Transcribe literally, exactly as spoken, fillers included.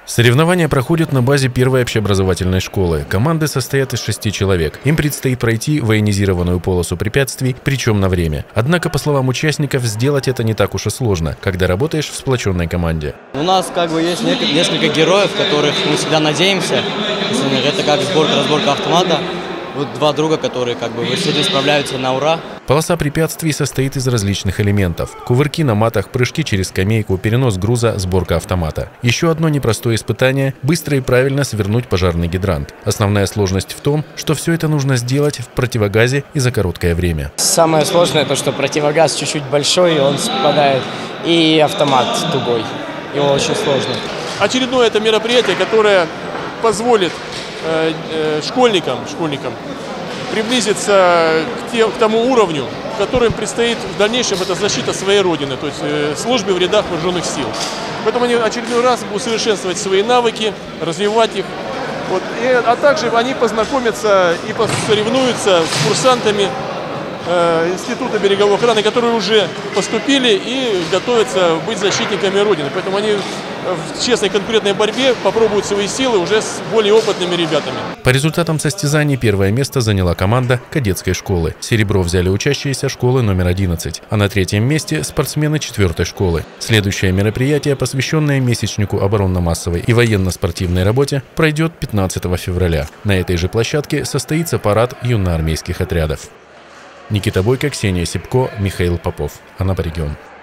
Соревнования проходят на базе первой общеобразовательной школы. Команды состоят из шести человек. Им предстоит пройти военизированную полосу препятствий, причем на время. Однако, по словам участников, сделать это не так уж и сложно, когда работаешь в сплоченной команде. У нас как бы есть несколько героев, которых мы всегда надеемся. Это как сборка-разборка автомата. Вот два друга, которые как бы всегда справляются на ура. Полоса препятствий состоит из различных элементов. Кувырки на матах, прыжки через скамейку, перенос груза, сборка автомата. Еще одно непростое испытание – быстро и правильно свернуть пожарный гидрант. Основная сложность в том, что все это нужно сделать в противогазе и за короткое время. Самое сложное то, что противогаз чуть-чуть большой, он спадает, и автомат тугой. Его очень сложно. Очередное это мероприятие, которое позволит э, э, школьникам, школьникам приблизиться к, тем, к тому уровню, которым предстоит в дальнейшем это защита своей родины, то есть э, службе в рядах вооруженных сил. Поэтому они очередной раз будут усовершенствовать свои навыки, развивать их. Вот. И, а также они познакомятся и посоревнуются с курсантами э, Института береговой охраны, которые уже поступили и готовятся быть защитниками Родины. Поэтому они в честной конкурентной борьбе попробуют свои силы уже с более опытными ребятами. По результатам состязаний первое место заняла команда кадетской школы. Серебро взяли учащиеся школы номер одиннадцать, а на третьем месте спортсмены четвертой школы. Следующее мероприятие, посвященное месячнику оборонно-массовой и военно-спортивной работе, пройдет пятнадцатого февраля. На этой же площадке состоится парад юноармейских отрядов. Никита Бойко, Ксения Сипко, Михаил Попов. Анапа регион.